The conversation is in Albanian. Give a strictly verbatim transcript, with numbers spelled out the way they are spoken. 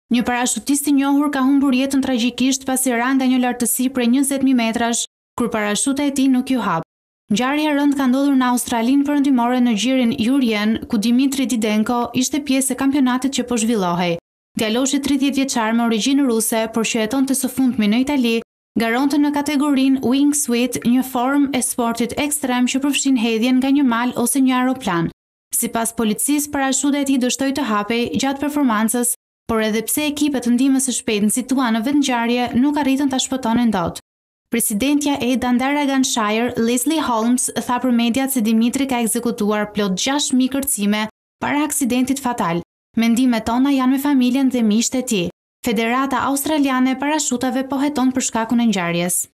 Një parashutist i njohur ka humbur jetën tragjikisht pasi ra nga një lartësi prej njëzet mijë metrash, kur parashuta e tij nuk ju hap. Ngjarja e rëndë ka ndodhur në Australinë Perëndimore në gjirin Jurjen, ku Dimitri Didenko ishte pjesë e kampionatit që po zhvillohej. Djaloshi tridhjetë vjeçar me origjinë ruse, por që jetonte së fundmi në Itali, garonte në kategorinë wingsuit, një formë e sportit ekstrem që përfshin hedhjen nga një mal ose një aeroplan. Sipas policisë, parashuta e tij dështoi të hapej gjatë performancës, por edhe pse ekipet të ndihmës së shpejtë nxitua në vendngjarje, nuk arritën ta shpëtonin dot. Presidentja e Dandaraganshire, Leslie Holmes, tha për mediat se Dimitri ka ekzekutuar plot gjashtë mijë kërcime para aksidentit fatal. Mendimet tona janë me familjen dhe miqtë e tij. Federata Australiane e Parashutave po heton për shkakun e ngjarjes.